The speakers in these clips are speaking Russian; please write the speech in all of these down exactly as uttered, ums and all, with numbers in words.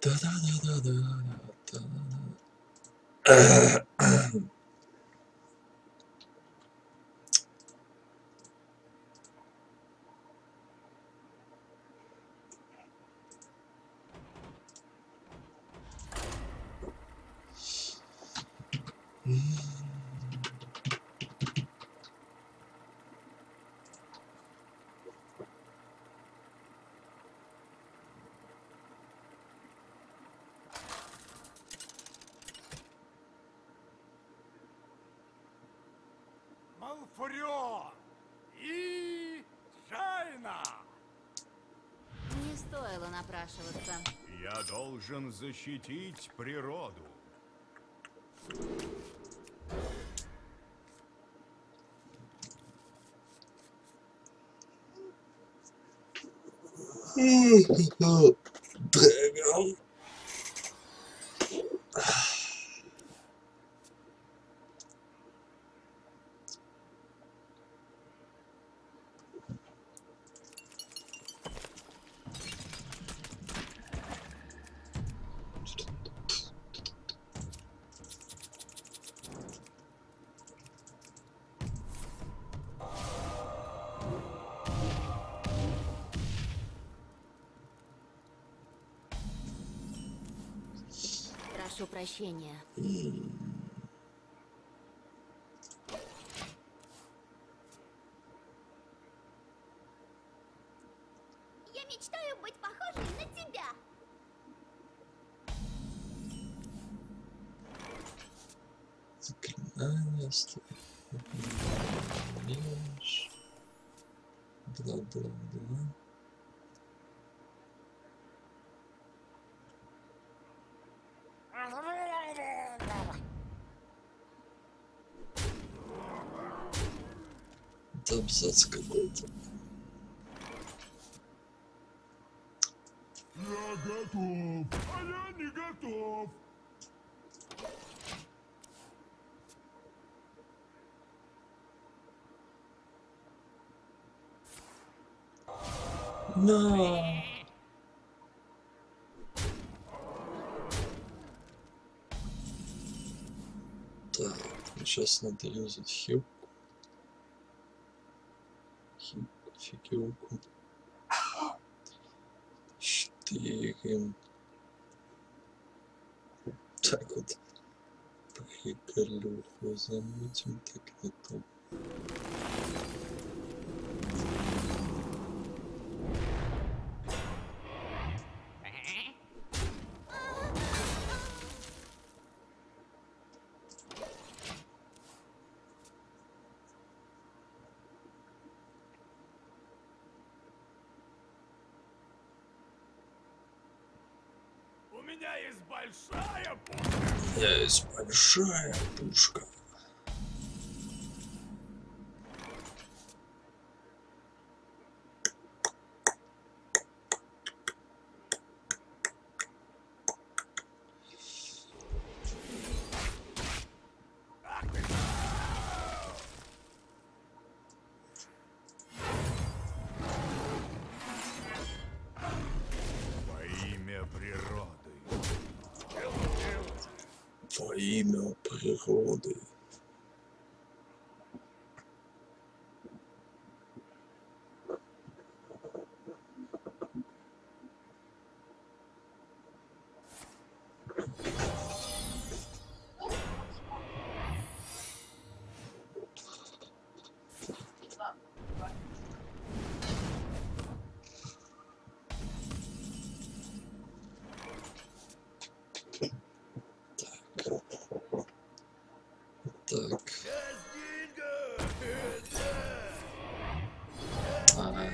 Малфурион и Джайна. Не стоило напрашиваться. Я должен защитить природу. Дрэгон. Прошу прощения. Я мечтаю быть похожей на тебя. Заклинание, меч. Бла-бла-бла. Это абзац какой-то. Я готов, а я не готов. Но. Так, сейчас надо юзать хилку. Фигюрку. Четыре. Так вот. Приколюху замутим, так не то. У меня есть большая пушка. У меня есть большая пушка. Во имя природы. Во имя природы. Так. А.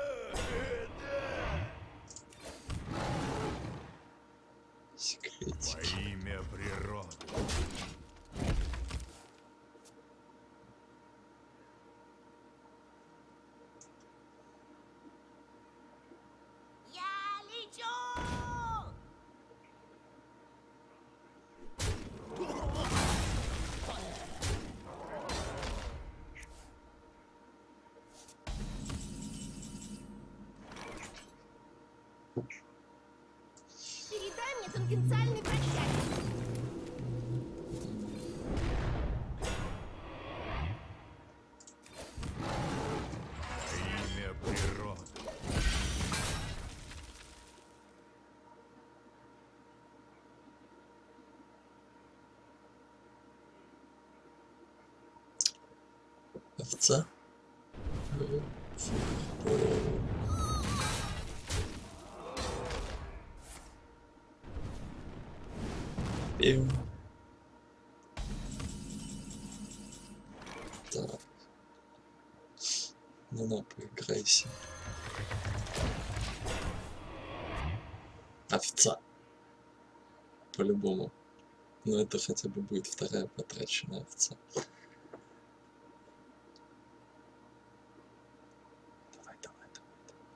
Секретики. Во имя природы. Я лечу! Передай мне Тангенциальный вращатель. Имя природы. Овца. Пим. Так. Ну на, поиграйся. Овца. По-любому. Но это хотя бы будет вторая потраченная овца. Давай, давай, давай.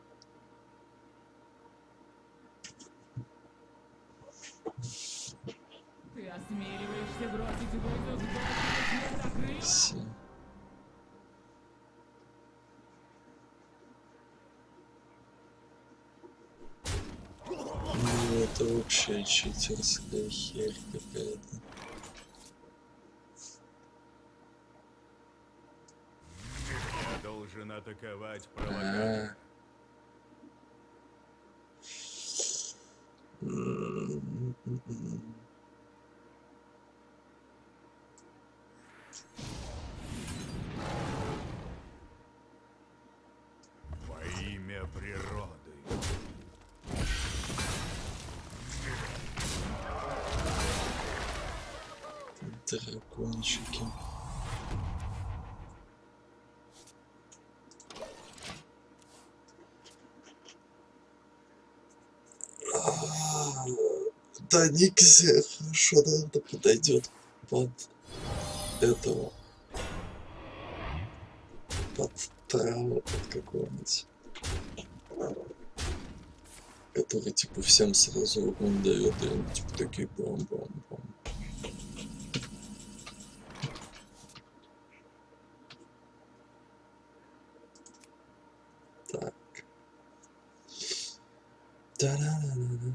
Ты осмеливаешься бросить вызов богу Снежнокрылу? Все. Ну, это вообще читерская херь какая-то. Я должен атаковать А. провокатора. М-м-м. Во имя природы. Дракончики. А, да нельзя, хорошо, наверное, подойдет под этого, под траву, под какого-нибудь, который типа всем сразу урон дает, и они типа такие бам-бам-бам. Так. Та-да-да-да-да.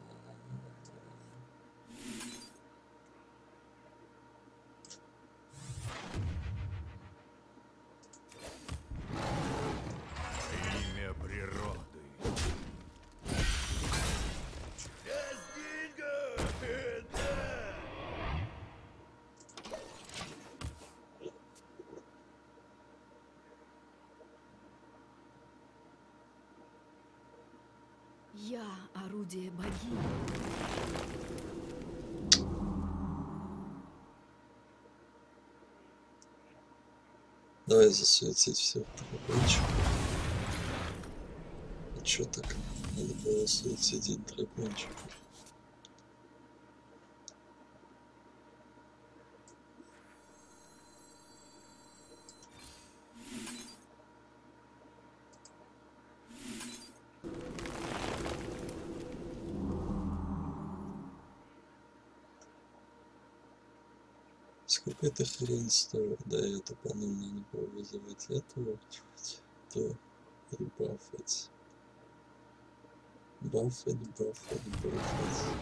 Во имя природы. Я орудие богини. Давай засветить всех дракончиков. А чё так? Надо было светить дракончиков. Сколько эта хрень стоит? Да, я тупанул, надо было вызывать этого, то ребафать. Баффет, баффет, баффет.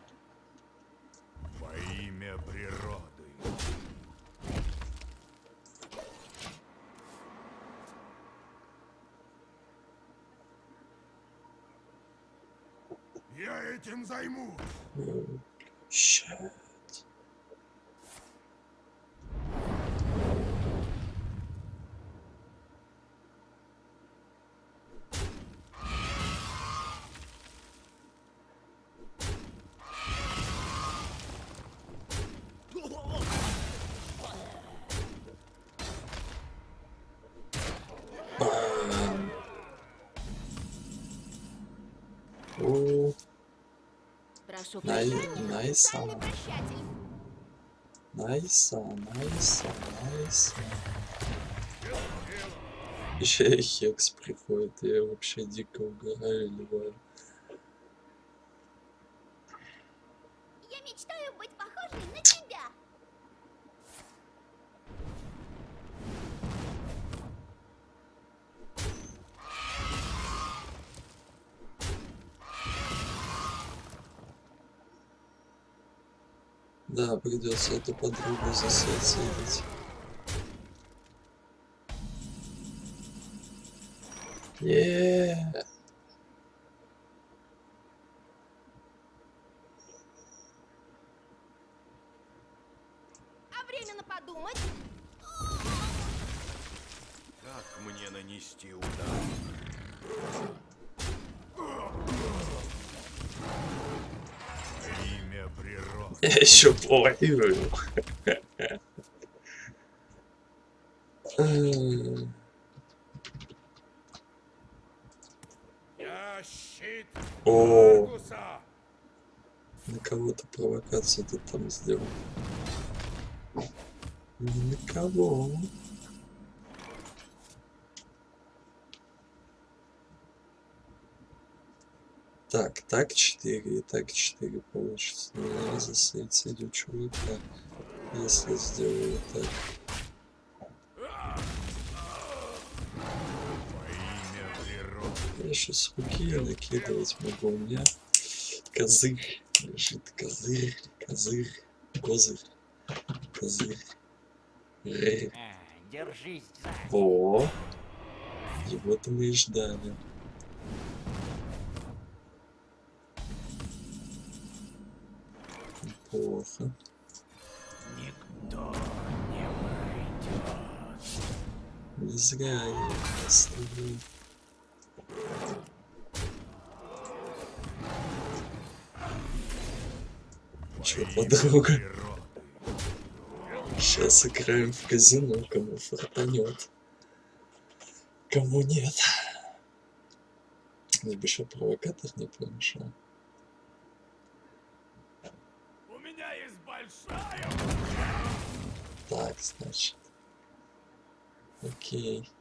Во имя природы. Я этим займусь. Щет. Бам. О, Прошу най, прощения. найса, Тангенциальный вращатель. найса, найса, найса. Еще и Хекс приходит, я вообще дико угораю и ливаю. Я мечтаю быть похожей на тебя. Да, придется эту подругу засоциировать. Еее. А временно подумать? Как мне нанести удар? Имя природы. Я еще планирую. Я щит О, Аргуса. на кого-то провокацию ты там сделал. Ни на кого. Так, так четыре и так четыре получится. Но я засветил чувака, если сделаю так. Во имя природы. Я сейчас руки накидывать могу. У меня козырь лежит. Козырь, козырь, козырь, козырь. Р. Держись за... О, его-то мы и ждали. Плохо. Никто не войдет. Не зря я оставил. Чё, подруга? Природы. Сейчас играем в казино, кому фартанет. Кому нет. Мне бы еще провокатор не помешал. У меня есть большая. Так, значит. Окей.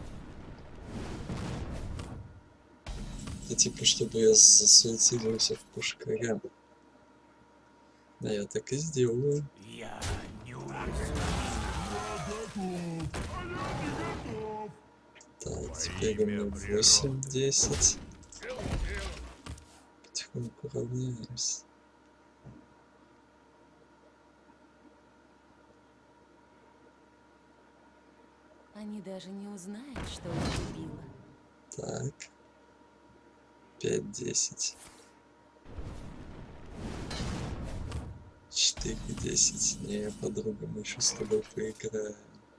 Это типа, чтобы я засуицидился в пушкаря. Да, я так и сделаю. Я не уйду. Так, теперь у меня восемь десять. Потихоньку равняемся. Они даже не узнают, что их убило. Так. пять десять. четыре десять. Не, подруга, мы еще с тобой поиграем.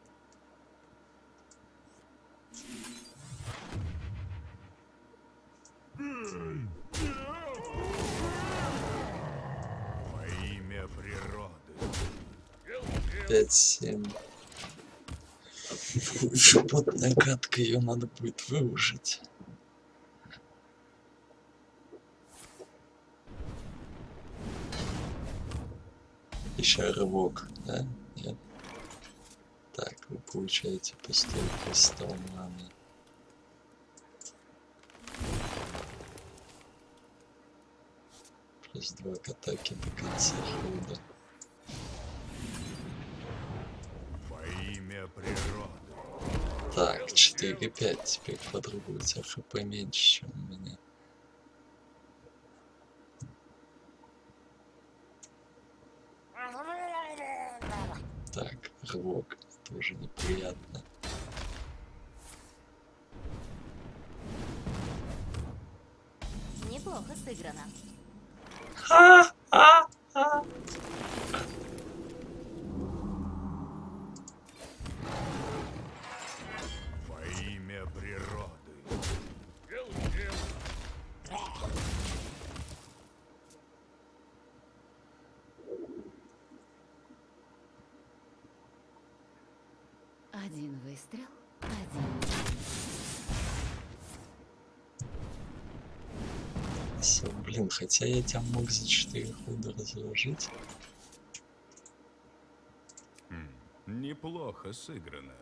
Во имя природы. пять семь. Еще под накаткой ее надо будет выложить. Еще рывок, да? Нет? Так, вы получаете по столько сто маны. Плюс два к атаке до конца хода. Во имя природы. Так, четыре пять. Теперь подруга, у тебя хп меньше, чем у меня. Так, рывок. Тоже неприятно. Неплохо сыграно. Во имя природы. Один выстрел, один. Всё, блин, хотя я тебя мог за четыре хода разложить. Хм, неплохо сыграно.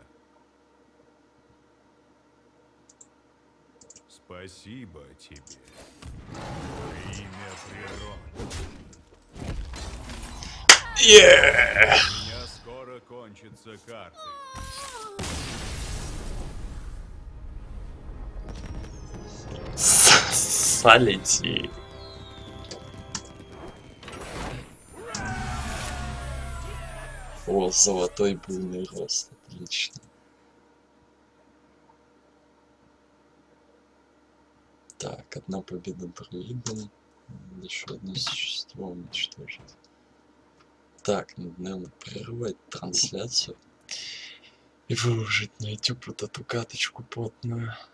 Спасибо тебе. Во имя природы. Yeah! У меня скоро кончатся карты. Солети. О, золотой буйный рост. Отлично. Так, одна победа друидом. Еще одно существо уничтожить. Так, надо, наверное, прервать трансляцию и выложить на YouTube вот эту каточку потную.